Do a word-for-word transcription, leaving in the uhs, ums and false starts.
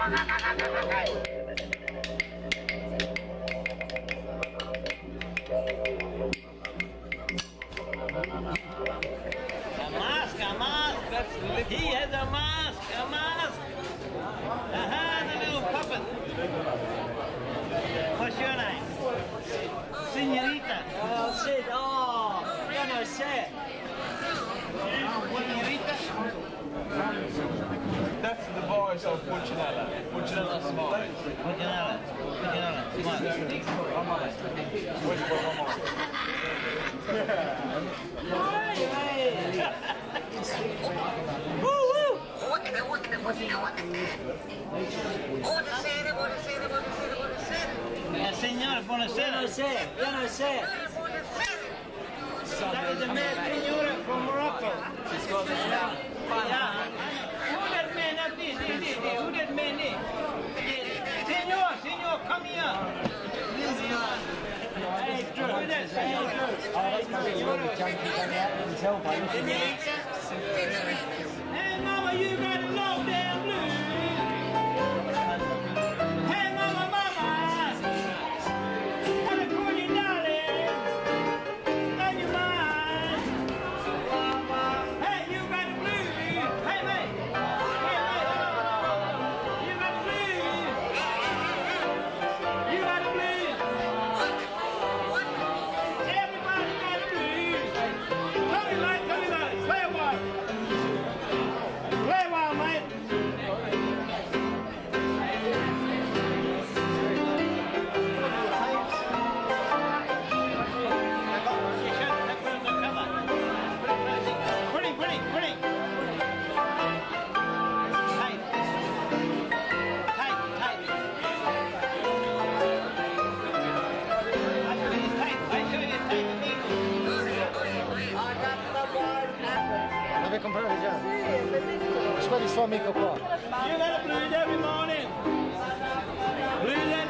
mask, a mask. That's, he has a mask, a mask. Aha, the little puppet. What's your name? Señorita. Oh, shit. Oh, you know, shit. Señorita. That's the voice of Puccinella. Puccinella Smile. Puccinella. Puccinella. Smile. Wait for one more. Woo woo! Eh, signore, buonasera. You know, shit. You know, shit. That is the man, signore, from Morocco. Yeah. Who that man up there? There, there, there. Who that man there? Signor, signor, come here. Hey, Drew. Who that? Signor, Drew. Oh, that's probably where the junkie came out and tell me. Hey, mama, you got a low down blues. Hey, mama, mama. Gotta call you darling. And your mind. Hey, you got the blues. Hey, mate. Hey, mate. You got the blues. You got the blues. Everybody got the blues. Tell me like, tell me like. Play a while. Play a while, mate. Pretty, pretty, pretty. Tight. Tight, tight. I show you tight. I show you tight. Deve comprare già. Sì, bellissimo. Ascolti il suo amico qua. You got a blues every morning. Blues every